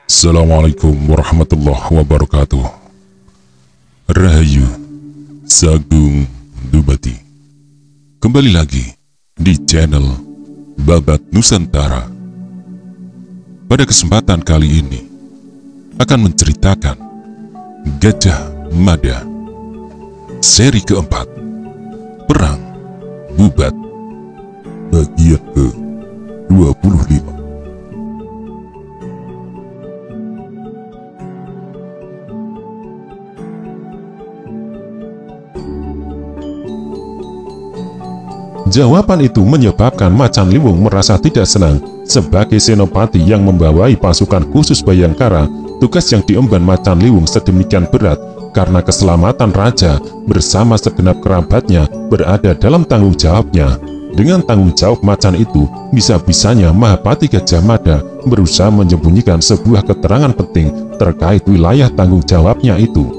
Assalamualaikum warahmatullahi wabarakatuh. Rahayu Sagung Dubati. Kembali lagi di channel Babat Nusantara. Pada kesempatan kali ini akan menceritakan Gajah Mada seri keempat, Perang Bubat, bagian ke-25. Jawaban itu menyebabkan Macan Liwung merasa tidak senang. Sebagai senopati yang membawai pasukan khusus Bayangkara, tugas yang diemban Macan Liwung sedemikian berat karena keselamatan raja bersama segenap kerabatnya berada dalam tanggung jawabnya. Dengan tanggung jawab macan itu, bisa-bisanya Mahapati Gajah Mada berusaha menyembunyikan sebuah keterangan penting terkait wilayah tanggung jawabnya itu.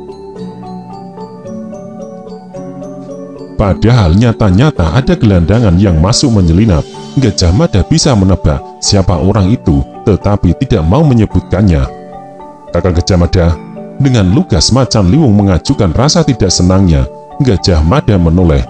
Padahal nyata-nyata ada gelandangan yang masuk menyelinap. Gajah Mada bisa menebak siapa orang itu, tetapi tidak mau menyebutkannya. Kakak Gajah Mada, dengan lugas Macan Liwung mengajukan rasa tidak senangnya. Gajah Mada menoleh.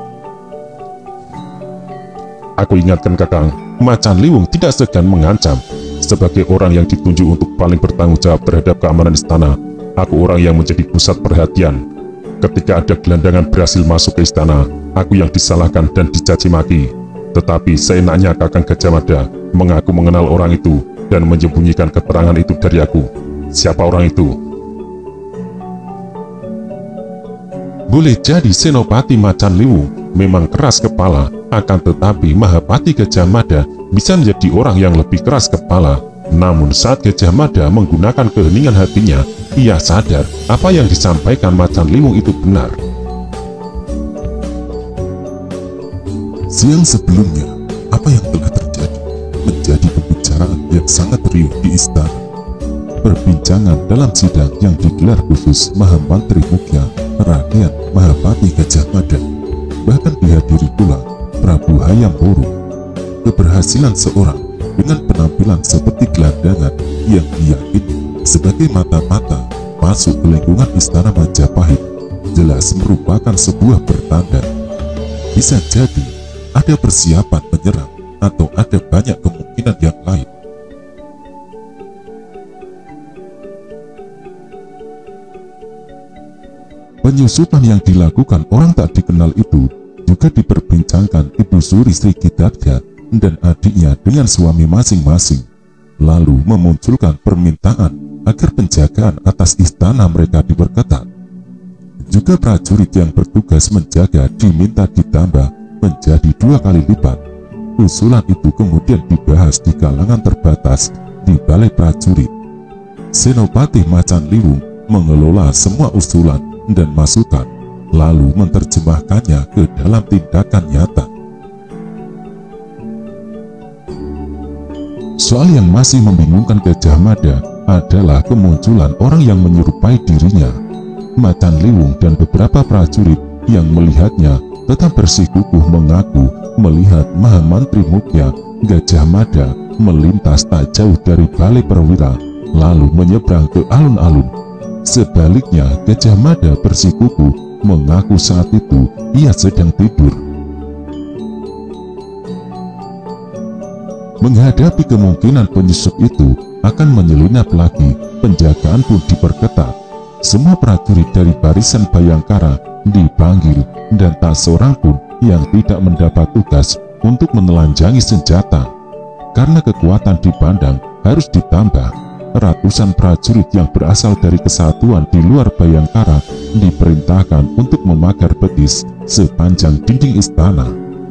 Aku ingatkan Kakang, Macan Liwung tidak segan mengancam. Sebagai orang yang ditunjuk untuk paling bertanggung jawab terhadap keamanan istana, aku orang yang menjadi pusat perhatian. Ketika ada gelandangan berhasil masuk ke istana, aku yang disalahkan dan dicaci maki. Tetapi seenaknya Kakang Gajah Mada mengaku mengenal orang itu dan menyembunyikan keterangan itu dari aku. Siapa orang itu? Boleh jadi Senopati Macan Liwung memang keras kepala, akan tetapi Mahapati Gajah Mada bisa menjadi orang yang lebih keras kepala. Namun saat Gajah Mada menggunakan keheningan hatinya, ia sadar apa yang disampaikan Macan Liwung itu benar. Siang sebelumnya, apa yang telah terjadi menjadi pembicaraan yang sangat riuh di istana. Perbincangan dalam sidang yang digelar khusus Mahamantri Mukhya Rakyat Mahapati Gajah Mada, bahkan dihadiri pula Prabu Hayam Wuruk. Keberhasilan seorang dengan penampilan seperti gelandangan yang diyakini sebagai mata-mata masuk ke lingkungan istana Majapahit jelas merupakan sebuah pertanda. Bisa jadi ada persiapan menyerang atau ada banyak kemungkinan yang lain. Penyusupan yang dilakukan orang tak dikenal itu juga diperbincangkan Ibu Suri Sri Gidaga dan adiknya dengan suami masing-masing, lalu memunculkan permintaan agar penjagaan atas istana mereka diperketat. Juga prajurit yang bertugas menjaga diminta ditambah menjadi 2 kali lipat. Usulan itu kemudian dibahas di kalangan terbatas di balai prajurit. Senopati Macan Liwung mengelola semua usulan dan masukan, lalu menerjemahkannya ke dalam tindakan nyata. Soal yang masih membingungkan Gajah Mada adalah kemunculan orang yang menyerupai dirinya. Macan Liwung dan beberapa prajurit yang melihatnya tetap bersikukuh mengaku melihat Mahamantri Mukhya Gajah Mada melintas tak jauh dari balai perwira, lalu menyeberang ke alun-alun. Sebaliknya, Gajah Mada bersikukuh mengaku saat itu ia sedang tidur. Menghadapi kemungkinan penyusup itu akan menyelinap lagi, penjagaan pun diperketat. Semua prajurit dari barisan Bayangkara dipanggil dan tak seorang pun yang tidak mendapat tugas untuk menelanjangi senjata. Karena kekuatan di Bandang harus ditambah, ratusan prajurit yang berasal dari kesatuan di luar Bayangkara diperintahkan untuk memagar betis sepanjang dinding istana.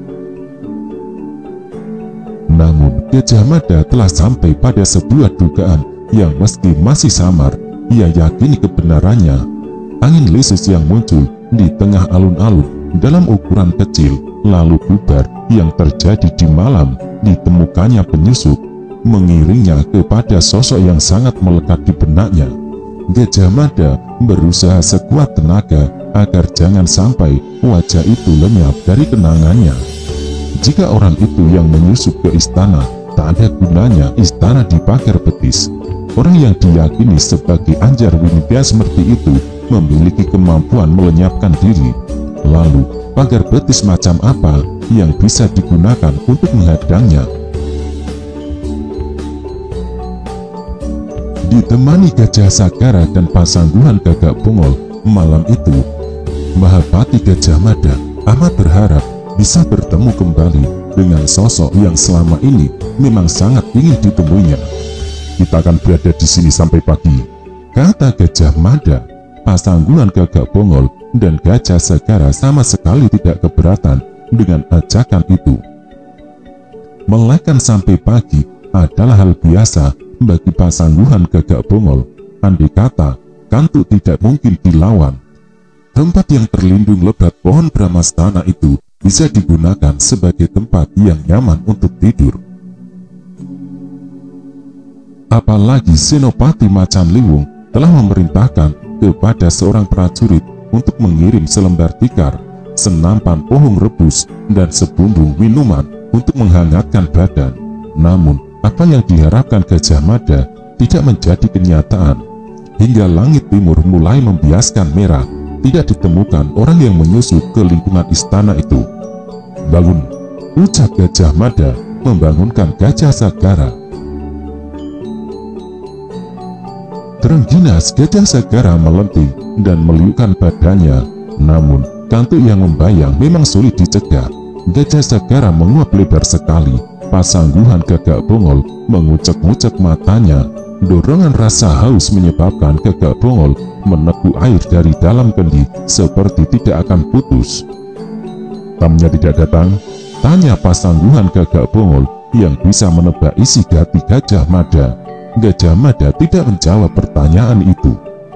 Namun Gajah Mada telah sampai pada sebuah dugaan yang meski masih samar, ia yakini kebenarannya. Angin lesus yang muncul di tengah alun-alun dalam ukuran kecil lalu bubar yang terjadi di malam ditemukannya penyusup, mengiringnya kepada sosok yang sangat melekat di benaknya. Gajah Mada berusaha sekuat tenaga agar jangan sampai wajah itu lenyap dari kenangannya. Jika orang itu yang menyusup ke istana, tak ada gunanya istana dipagar betis. Orang yang diyakini sebagai Anjar Winidya seperti itu memiliki kemampuan melenyapkan diri. Lalu, pagar betis macam apa yang bisa digunakan untuk menghadangnya? Ditemani Gajah Sagara dan Pasangguhan Gagak Bongol malam itu, Mahapati Gajah Mada amat berharap bisa bertemu kembali dengan sosok yang selama ini memang sangat ingin ditemuinya. Kita akan berada di sini sampai pagi, kata Gajah Mada. Pasangguhan Gagak Bongol dan Gajah Sagara sama sekali tidak keberatan dengan ajakan itu. Melekkan sampai pagi adalah hal biasa bagi Pasangguhan Gagak Bongol. Andai kata kantuk tidak mungkin dilawan. Tempat yang terlindung lebat pohon Brahmastana itu bisa digunakan sebagai tempat yang nyaman untuk tidur. Apalagi Senopati Macan Liwung telah memerintahkan kepada seorang prajurit untuk mengirim selembar tikar, senampan pohon rebus, dan sebumbung minuman untuk menghangatkan badan. Namun, apa yang diharapkan Gajah Mada tidak menjadi kenyataan. Hingga langit timur mulai membiaskan merah, tidak ditemukan orang yang menyusup ke lingkungan istana itu. "Bangun," ucap Gajah Mada membangunkan Gajah Sagara. Terengginas Gajah Sagara melenting dan meliukkan badannya. Namun, kantuk yang membayang memang sulit dicegah. Gajah Sagara menguap lebar sekali. Pasangguhan Gagak Bongol mengucek-ngucek matanya. Dorongan rasa haus menyebabkan Gagak Bongol meneguk air dari dalam kendi seperti tidak akan putus. "Tamunya tidak datang?" tanya Pasangguhan Gagak Bongol yang bisa menebak isi hati Gajah Mada. Gajah Mada tidak menjawab pertanyaan itu.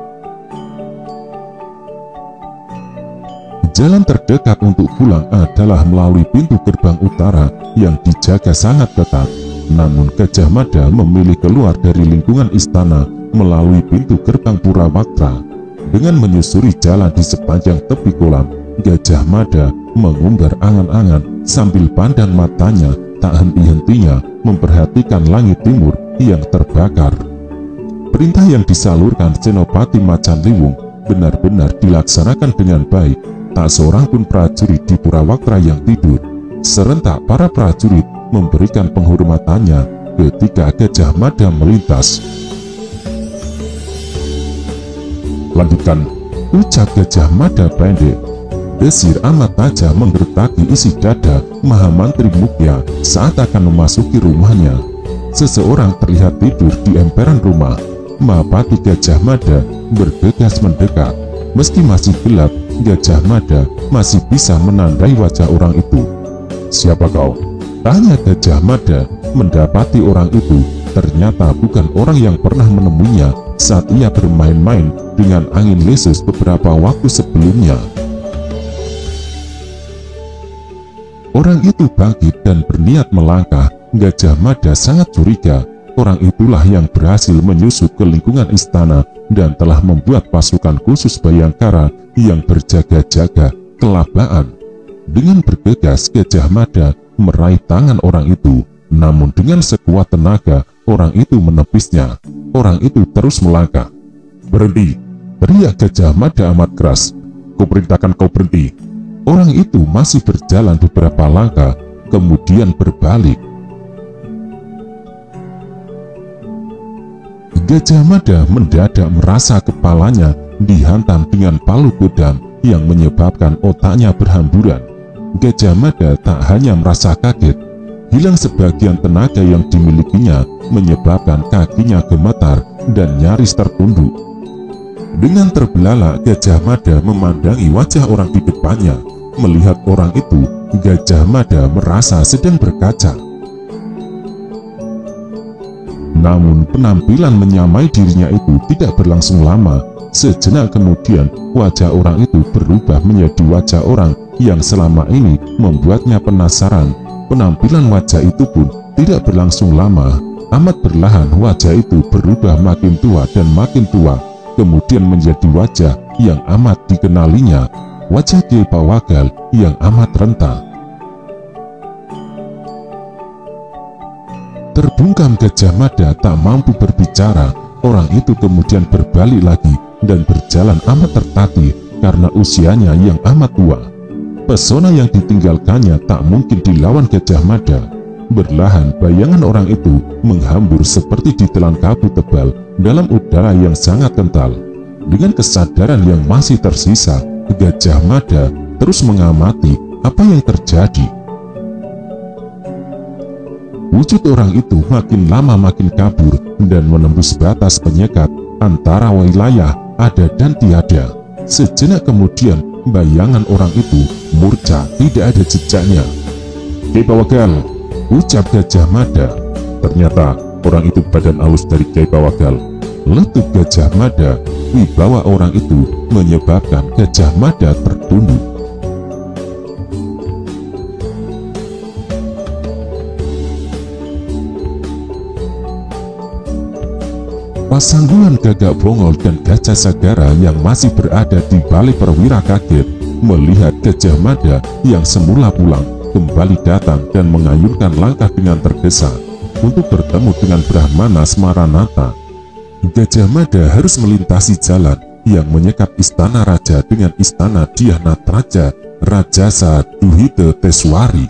Jalan terdekat untuk pulang adalah melalui pintu gerbang utara yang dijaga sangat ketat. Namun Gajah Mada memilih keluar dari lingkungan istana melalui pintu gerbang Purawaktra. Dengan menyusuri jalan di sepanjang tepi kolam, Gajah Mada mengumbar angan-angan sambil pandang matanya tak henti-hentinya memperhatikan langit timur yang terbakar. Perintah yang disalurkan Senopati Macan Liwung benar-benar dilaksanakan dengan baik. Tak seorang pun prajurit di Purawaktra yang tidur. Serentak para prajurit memberikan penghormatannya ketika Gajah Mada melintas. "Lanjutkan," ucap Gajah Mada pendek. Desir amat tajam menggertaki isi dada Mahamantri Mukya saat akan memasuki rumahnya. Seseorang terlihat tidur di emperan rumah. Mahapati Gajah Mada bergegas mendekat. Meski masih gelap, Gajah Mada masih bisa menandai wajah orang itu. "Siapa kau?" tanya Gajah Mada. Mendapati orang itu ternyata bukan orang yang pernah menemuinya saat ia bermain-main dengan angin lesus beberapa waktu sebelumnya. Orang itu bangkit dan berniat melangkah. Gajah Mada sangat curiga. Orang itulah yang berhasil menyusup ke lingkungan istana dan telah membuat pasukan khusus Bayangkara yang berjaga-jaga kelabakan. Dengan bergegas, Gajah Mada meraih tangan orang itu. Namun dengan sekuat tenaga, orang itu menepisnya. Orang itu terus melangkah. "Berhenti!" teriak Gajah Mada amat keras. "Kuperintahkan kau berhenti." Orang itu masih berjalan beberapa langkah, kemudian berbalik. Gajah Mada mendadak merasa kepalanya dihantam dengan palu godam yang menyebabkan otaknya berhamburan. Gajah Mada tak hanya merasa kaget, hilang sebagian tenaga yang dimilikinya menyebabkan kakinya gemetar dan nyaris tertunduk. Dengan terbelalak, Gajah Mada memandangi wajah orang di depannya. Melihat orang itu, Gajah Mada merasa sedang berkaca. Namun penampilan menyamai dirinya itu tidak berlangsung lama. Sejenak kemudian wajah orang itu berubah menjadi wajah orang yang selama ini membuatnya penasaran. Penampilan wajah itu pun tidak berlangsung lama. Amat perlahan wajah itu berubah makin tua dan makin tua, kemudian menjadi wajah yang amat dikenalinya, wajah Kyai Pawagal yang amat renta. Terbungkam Gajah Mada tak mampu berbicara. Orang itu kemudian berbalik lagi dan berjalan amat tertatih karena usianya yang amat tua. Pesona yang ditinggalkannya tak mungkin dilawan Gajah Mada. Berlahan bayangan orang itu menghambur seperti ditelan kabut tebal dalam udara yang sangat kental. Dengan kesadaran yang masih tersisa, Gajah Mada terus mengamati apa yang terjadi. Wujud orang itu makin lama makin kabur dan menembus batas penyekat antara wilayah ada dan tiada. Sejenak kemudian, bayangan orang itu murca, tidak ada jejaknya. "Kiai Pawagal," ucap Gajah Mada. Ternyata orang itu badan halus dari Kiai Pawagal. Letup Gajah Mada, wibawa orang itu menyebabkan Gajah Mada tertunduk. Pasanggulan Gagak Bongol dan Gajah Sagara yang masih berada di balik perwira kaget melihat Gajah Mada yang semula pulang kembali datang dan mengayunkan langkah dengan tergesa untuk bertemu dengan Brahmana Smaranata. Gajah Mada harus melintasi jalan yang menyekat istana raja dengan istana Dhyana Raja Rajasa Duhita Teswari.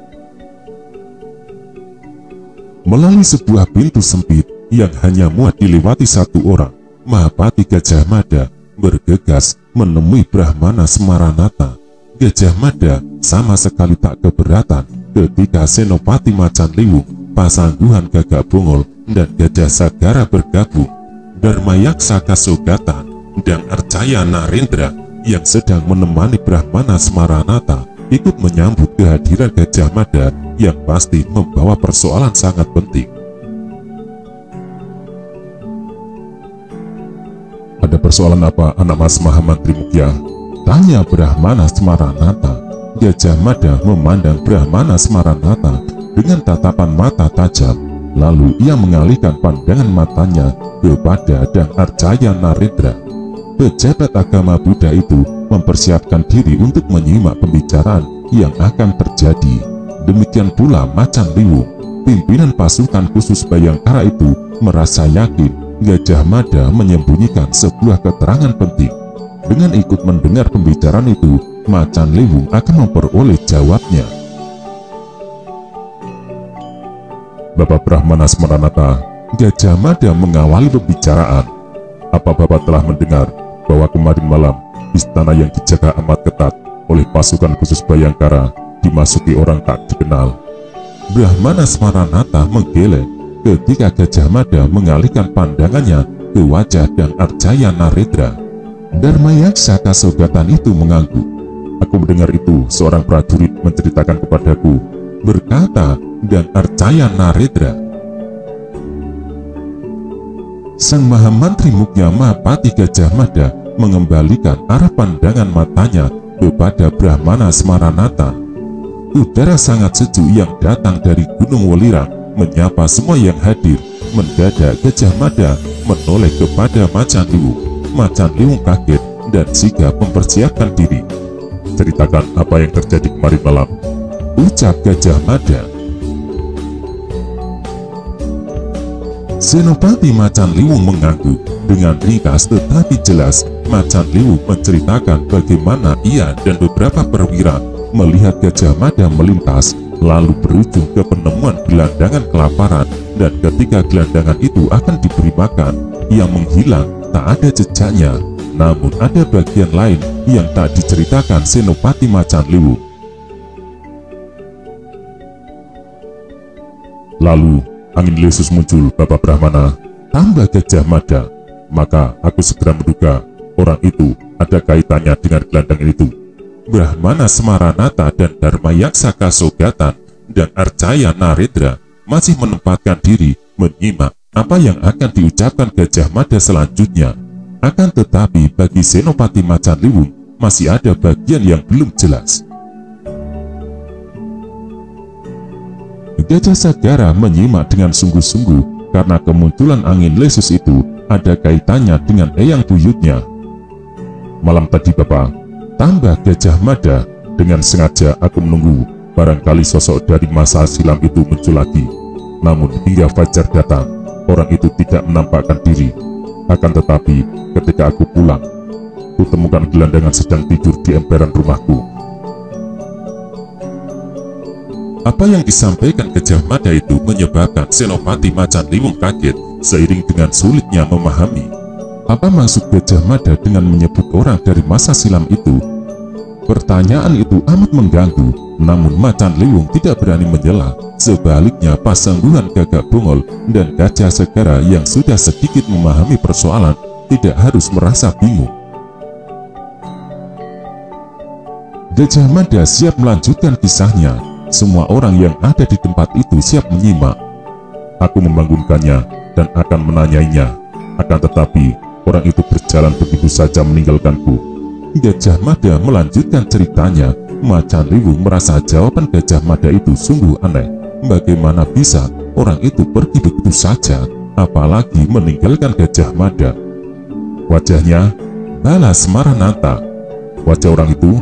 Melalui sebuah pintu sempit yang hanya muat dilewati satu orang, Mahapati Gajah Mada bergegas menemui Brahmana Smaranata. Gajah Mada sama sekali tak keberatan ketika Senopati Macan Liwung, Pasangguhan Gagak Bongol, dan Gajah Sagara bergabung. Dharmayaksa Kasogatan dan Arjaya Narendra yang sedang menemani Brahmana Smaranata ikut menyambut kehadiran Gajah Mada yang pasti membawa persoalan sangat penting. "Ada persoalan apa, anak Mas Mahamantri Mukhya?" tanya Brahmana Smaranata. Gajah Mada memandang Brahmana Smaranata dengan tatapan mata tajam, lalu ia mengalihkan pandangan matanya kepada dan Arjaya Narendra. Pejabat agama Buddha itu mempersiapkan diri untuk menyimak pembicaraan yang akan terjadi. Demikian pula Macan Liwung, pimpinan pasukan khusus Bayangkara itu merasa yakin Gajah Mada menyembunyikan sebuah keterangan penting. Dengan ikut mendengar pembicaraan itu, Macan Liwung akan memperoleh jawabnya. "Bapak Brahmana Smaranata," Gajah Mada mengawali pembicaraan, "apa Bapak telah mendengar bahwa kemarin malam istana yang dijaga amat ketat oleh pasukan khusus Bayangkara dimasuki orang tak dikenal?" Brahmana Smaranata menggeleng ketika Gajah Mada mengalihkan pandangannya ke wajah dan Arjaya Narendra. Dharmayaksa Kasogatan itu mengangguk. "Aku mendengar itu seorang prajurit menceritakan kepadaku," berkata dan Arjaya Narendra. Sang Mahamantri Mukhya Mahapati Gajah Mada mengembalikan arah pandangan matanya kepada Brahmana Smaranata. Udara sangat sejuk yang datang dari Gunung Welirang menyapa semua yang hadir. Mendadak Gajah Mada menoleh kepada Macan Liwung. Macan Liwung kaget dan sigap mempersiapkan diri. "Ceritakan apa yang terjadi kemarin malam," ucap Gajah Mada. Senopati Macan Liwung mengangguk. Dengan ringkas tetapi jelas, Macan Liwung menceritakan bagaimana ia dan beberapa perwira melihat Gajah Mada melintas, lalu berujung ke penemuan gelandangan kelaparan, dan ketika gelandangan itu akan diberi makan, ia menghilang, tak ada jejaknya. Namun ada bagian lain yang tak diceritakan Senopati Macan Liwung. "Lalu angin lesus muncul, Bapak Brahmana," tambah Gajah Mada. "Maka aku segera menduga orang itu ada kaitannya dengan gelandangan itu." Brahmana Smaranata dan Dharmayaksa Kasogatan dan Arjaya Narendra masih menempatkan diri menyimak apa yang akan diucapkan Gajah Mada selanjutnya. Akan tetapi bagi Senopati Macan Liwung masih ada bagian yang belum jelas. Gajah Sagara menyimak dengan sungguh-sungguh karena kemunculan angin lesus itu ada kaitannya dengan eyang buyutnya. "Malam tadi Bapak," tambah Gajah Mada, "dengan sengaja aku menunggu barangkali sosok dari masa silam itu muncul lagi. Namun hingga fajar datang, orang itu tidak menampakkan diri. Akan tetapi, ketika aku pulang, kutemukan gelandangan sedang tidur di emperan rumahku. Apa yang disampaikan Gajah Mada itu menyebabkan Senopati Macan Liwung kaget seiring dengan sulitnya memahami. Apa maksud Gajah Mada dengan menyebut orang dari masa silam itu? Pertanyaan itu amat mengganggu, namun Macan Liwung tidak berani menyela. Sebaliknya, Pasangguhan Gagak Bungol dan Gajah Segara yang sudah sedikit memahami persoalan tidak harus merasa bingung. Gajah Mada siap melanjutkan kisahnya. Semua orang yang ada di tempat itu siap menyimak. Aku membangunkannya dan akan menanyainya. Akan tetapi, orang itu berjalan begitu saja meninggalkanku. Gajah Mada melanjutkan ceritanya. Macan Liwung merasa jawaban Gajah Mada itu sungguh aneh. Bagaimana bisa orang itu pergi begitu saja, apalagi meninggalkan Gajah Mada? Wajahnya balas Maranatha. Wajah orang itu.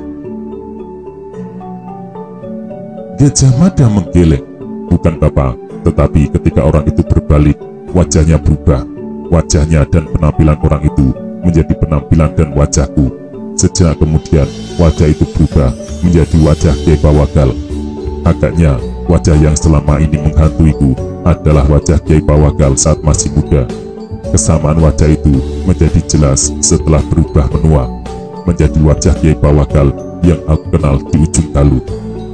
Gajah Mada menggeleng. Bukan Bapak, tetapi ketika orang itu berbalik, wajahnya berubah. Wajahnya dan penampilan orang itu menjadi penampilan dan wajahku. Sejak kemudian, wajah itu berubah menjadi wajah Kyai Pawagal. Agaknya, wajah yang selama ini menghantuiku adalah wajah Kyai Pawagal saat masih muda. Kesamaan wajah itu menjadi jelas setelah berubah menua, menjadi wajah Kyai Pawagal yang aku kenal di ujung Talut.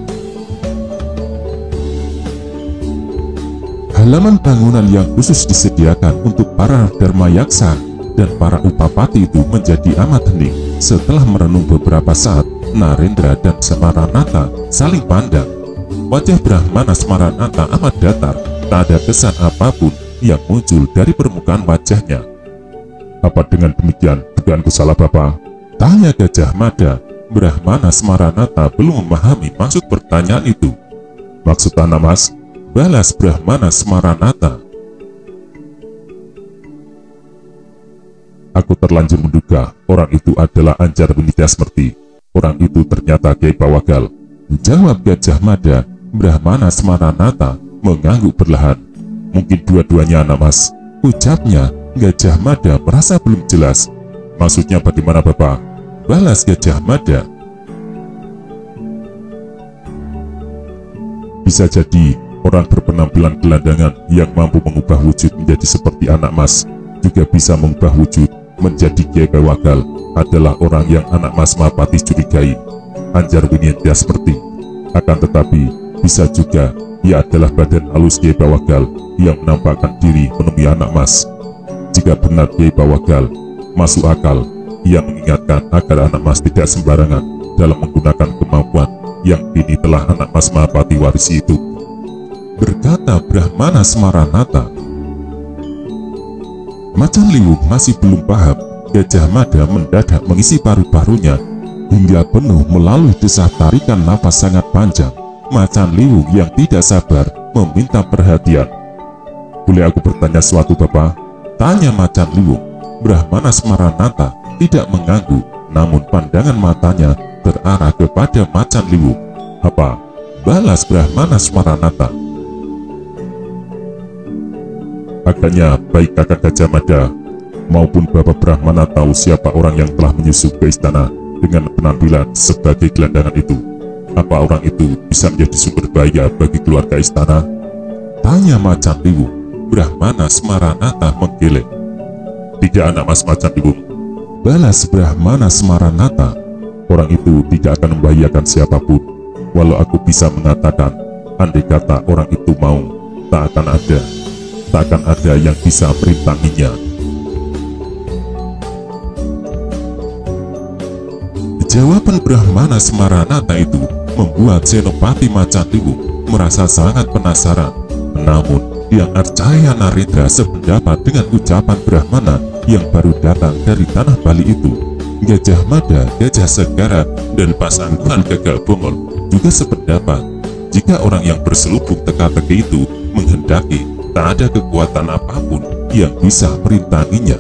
Halaman bangunan yang khusus disediakan untuk para Dharma Yaksa dan para Upapati itu menjadi amat hening. Setelah merenung beberapa saat, Narendra dan Maranatha saling pandang. Wajah Brahmana Maranatha amat datar, tak ada kesan apapun yang muncul dari permukaan wajahnya. Apa dengan demikian dugaanku salah Bapak? Tanya Gajah Mada. Brahmana Maranatha belum memahami maksud pertanyaan itu. Maksud Tanah Mas? Balas Brahmana Maranatha. Aku terlanjur menduga orang itu adalah Anjar Winidasmerti. Orang itu ternyata Kyai Pawagal. Jawab Gajah Mada. Brahmana Maranatha mengangguk perlahan. Mungkin dua-duanya Anak Mas, ucapnya. Gajah Mada merasa belum jelas. Maksudnya bagaimana Bapak? Balas Gajah Mada. Bisa jadi orang berpenampilan gelandangan yang mampu mengubah wujud menjadi seperti Anak Mas juga bisa mengubah wujud menjadi Kyai Pawagal adalah orang yang Anak Mas Mahapati curigai, Anjar Winidasmerti. Akan tetapi, bisa juga ia adalah badan halus Kyai Pawagal yang menampakkan diri menemui Anak Mas. Jika benar Kyai Pawagal, masuk akal ia mengingatkan agar Anak Mas tidak sembarangan dalam menggunakan kemampuan yang kini telah Anak Mas Mahapati warisi itu, berkata Brahmana Maranatha. Macan Liwung masih belum paham. Gajah Mada mendadak mengisi paru-parunya hingga penuh melalui desah tarikan napas sangat panjang. Macan Liwung yang tidak sabar meminta perhatian. Boleh aku bertanya sesuatu Bapak? Tanya Macan Liwung. Brahmana Maranatha tidak mengangguk, namun pandangan matanya terarah kepada Macan Liwung. Apa? Balas Brahmana Maranatha. Agaknya baik Kakak Gajah Mada maupun Bapak Brahmana tahu siapa orang yang telah menyusup ke istana dengan penampilan sebagai gelandangan itu. Apa orang itu bisa menjadi sumber bahaya bagi keluarga istana? Tanya Macan Liwung. Brahmana Maranatha menggeleng. Tidak Anak Mas Macan Liwung. Balas Brahmana Maranatha. Orang itu tidak akan membahayakan siapapun. Walau aku bisa mengatakan, andai kata orang itu mau, tak akan ada yang bisa merintanginya. Jawaban Brahmana Maranatha itu membuat Senopati Macan Liwung merasa sangat penasaran. Namun, Hyang Arcaya Narendra sependapat dengan ucapan Brahmana yang baru datang dari tanah Bali itu. Gajah Mada, Gajah Segara, dan Pasangguhan Gagak Bungol juga sependapat. Jika orang yang berselubung teka-teki itu menghendaki, tak ada kekuatan apapun yang bisa merintanginya.